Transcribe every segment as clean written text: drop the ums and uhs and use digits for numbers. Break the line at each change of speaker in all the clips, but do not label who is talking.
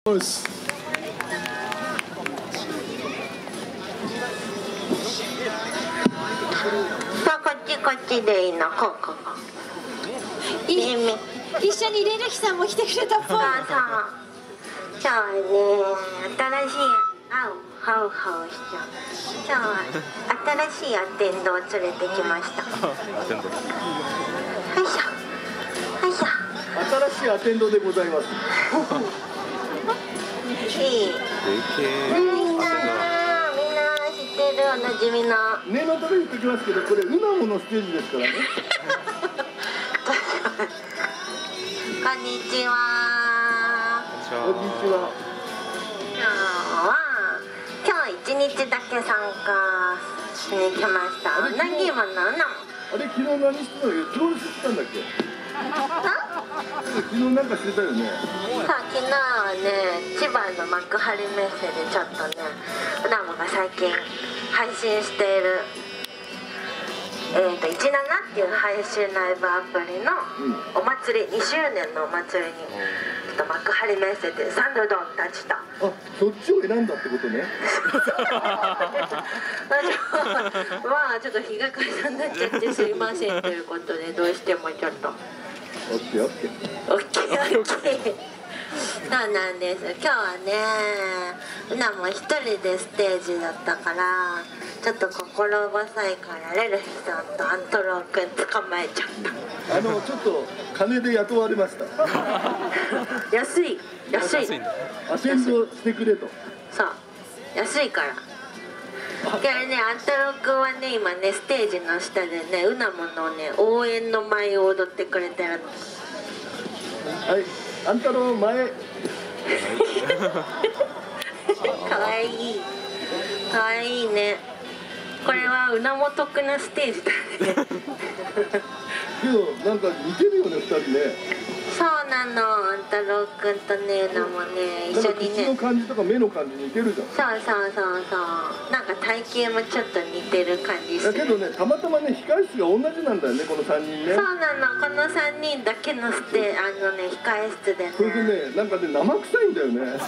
よし。
さあ、こっちでいいの。こう。
一緒にレルヒさんも来てくれたっぽい。
そう。今日はね、新しいハウしちゃう。今日は新しいアテンドを連れてきました。
アテンド。
はいしょ。
新しいアテンドでございます。
いい。みんな知ってるおなじみの。
念のために言っておきますけど、これウナモのステージですからね。
こんにちは。
こんにちは。
今日一日だけ参加しに来ました。何今のなの。
あれ昨日何してたの？プロレスしてたんだっけ？昨日なんかしてたよね。
昨日はね、千葉の幕張メッセでちょっとね、うなもが最近配信している17っていう配信ライブアプリのお祭り、2周年のお祭りにちょっと幕張メッセでサンドドン立ちと。
あ、そっちを選んだってことね。
まあちょっと日がかりさんになっちゃってすいませんということで、どうしてもちょっと
オッケー。
そうなんです。今日はね、うなも一人でステージだったから、ちょっと心細いからレルヒさんとアントローくん捕まえちゃった。
ちょっと金で雇われました。
安い。
アテンドしてくれと。
そう、安いから。けどね、アントローくんはね、今ね、ステージの下でね、うなものね、応援の舞を踊ってくれてるの。
はい、あんたの前。
かわいいね。これはうなも得なステージだね。
けどなんか似てるよね、二人ね。
そうなの、あんたろうくんとね、うなもね、一緒にね。
口の感じとか目の感じ似てるじゃん。
そう。なんか体型もちょっと似てる感じする。
だけどね、たまたまね、控室が同じなんだよね、この3人ね。
そうなの、この3人だけの控え室でね。
それでね、なんかね、生臭いんだよね。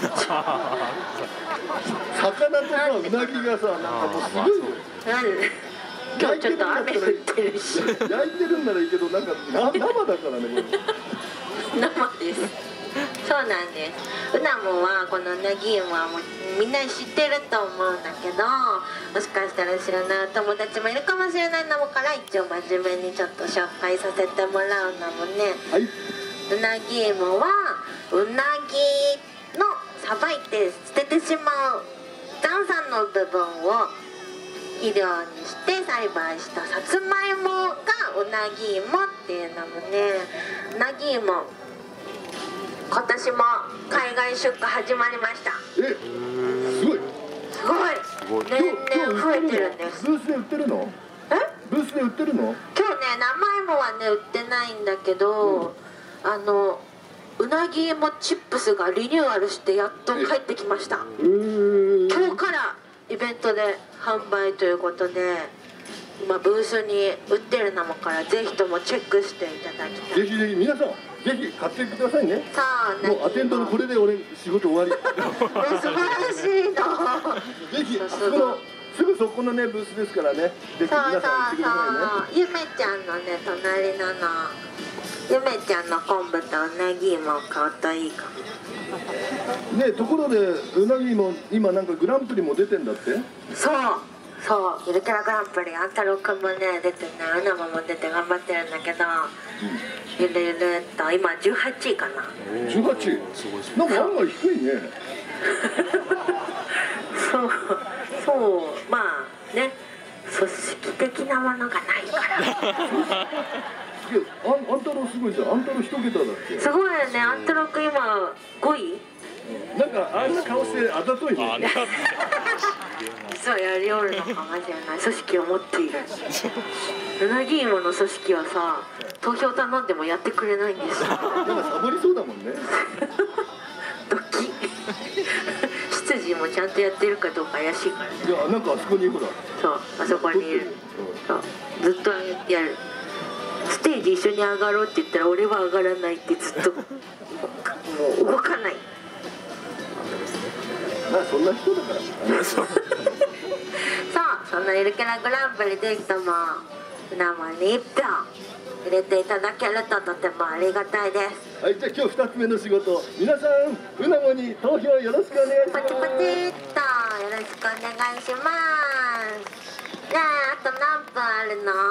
魚とさ、うなぎがさ、なんかもうすごいよ。
今日ちょっと雨降ってるし。
焼いてるんならいいけど、なんか生だからね、これ。
生です。そうなんです。うなもはこのうなぎ芋はもうみんな知ってると思うんだけど、もしかしたら知らないお友達もいるかもしれないのもから一応真面目にちょっと紹介させてもらうのもね、
はい、
うなぎ芋はうなぎのさばいて捨ててしまう残飯の部分を肥料にして栽培したさつまいもがうなぎ芋っていうのもね、うなぎ芋今年も海外出荷始まりました。
すごい
年々増えてるんです。
ブースで売ってるの？ブースで売ってるの？
今日ね、生芋はね売ってないんだけど、うなぎ芋チップスがリニューアルしてやっと帰ってきました。今日からイベントで販売ということで、今ブースに売ってるのもからぜひともチェックしていただきたい。
ぜひ皆さんぜひ買ってくださいね。
そう、
もうアテンドのこれで俺仕事終わり。
素晴らしいの。
ぜひすぐそこのねブースですからね。ぜひ皆さん行ってくださいね。
ゆめちゃんのね隣のゆめちゃんの昆布とうなぎ芋を買うといいかも。
ね、ところでうなぎも今なんかグランプリも出てんだって？
そうゆるキャラグランプリあんたろうくんもね出てね、うなもも出て頑張ってるんだけど、ゆるゆるっと今18位かな。
18？なんか案外低いね。
そうまあね、組織的なものがないから。
あんたろうすごいじゃん。あんたろう1桁だって。
すごいよね。あんたろうくん今5位。
なんかあんな顔してあざといね。
実はやりおるのかもしれない組織を持っている。うなぎ芋の組織はさ、投票頼んでもやってくれないんですよ。
なんかサボりそうだもんね。
ドキ執事もちゃんとやってるかどうか怪しいからね。
いや、なんかあそこにほら。
そう、あそこにいる。そうずっとやる。ステージ一緒に上がろうって言ったら俺は上がらないってずっともう動かない。
そんな人だから
そう、そんなゆるキャラグランプリぜひともうなもんに1票入れていただけるととてもありがたいです。
はい、じゃあ今日2つ目の仕事、皆さんうなもに投票よろしくお願いします。
パチパチっとよろしくお願いします。ねえ、あと何分あるの？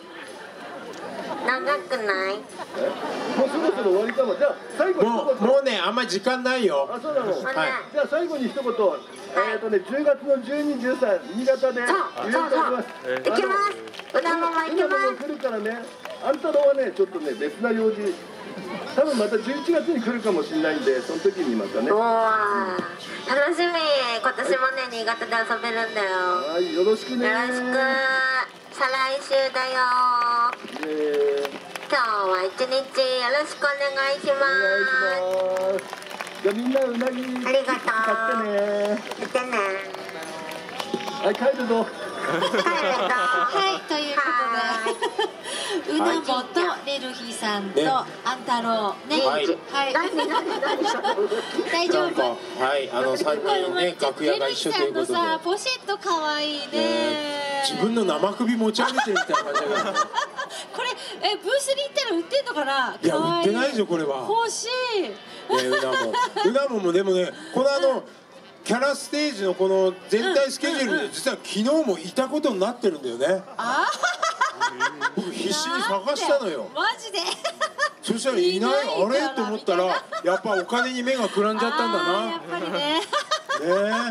長くない？
もうそろそろ終わりかも。じゃあ最後に一言。
もうね、あんまり時間ないよ。
あ、そうなの。
はい、
じゃあ最後に一言。10月の12、13、新潟でイベントあります。
行きます。うなもも行きます。
来るからね。あんたのはね、ちょっとね、別な用事。多分また11月に来るかもしれないんで、その時にまたね。
おー、楽しみ。今年もね、新潟で遊べるんだよ。
はい、よろしくね。
よろしく。再来週だよ。今日は一日よろしくお願いします。
じゃあみんなうなぎ
ありがとう。
買ってね。
買ってね。
はい、帰るぞ。
はい、ということでうなもとレルヒさんとあんたろうね、はい、大丈夫。
はい、3人ね、楽屋が一緒ということで。
レルヒさんのさ、ポシェット可愛いね。
自分の生首持ち上げてるみたいな感じだけど。
これ、ブースに行ったら売ってんのかな。
いや、売ってないでしょ、これは。
欲しい。
うなももでもね、このキャラステージのこの全体スケジュールで実は昨日もいたことになってるんだよね。僕必死に探したのよ。
マジで。
そしたらいない、あれと思ったらやっぱお金に目がくらんじゃったんだな。
やっぱりね。
ねえ。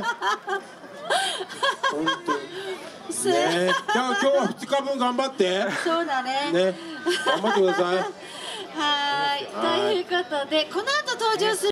本当に。ねえ。だから今日は2日分頑張って。
そうだね。
ね。頑張ってください。
はい。ということでこの後登場する